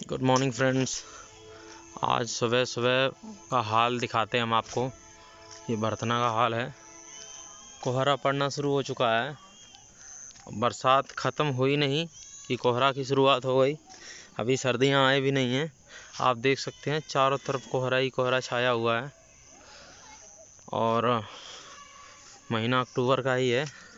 Good morning friends. आज सुबह सुबह का हाल दिखाते हैं हम आपको। ये बरतना का हाल है। कोहरा पड़ना शुरू हो चुका है। बरसात ख़त्म हुई नहीं कि कोहरा की शुरुआत हो गई। अभी सर्दियां आए भी नहीं हैं। आप देख सकते हैं चारों तरफ कोहरा ही कोहरा छाया हुआ है और महीना अक्टूबर का ही है।